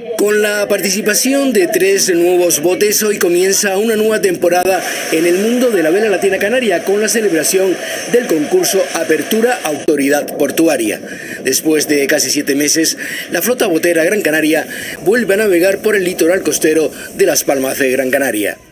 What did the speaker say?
Con la participación de 3 nuevos botes, hoy comienza una nueva temporada en el mundo de la vela latina canaria con la celebración del concurso Apertura Autoridad Portuaria. Después de casi 7 meses, la flota botera Gran Canaria vuelve a navegar por el litoral costero de Las Palmas de Gran Canaria.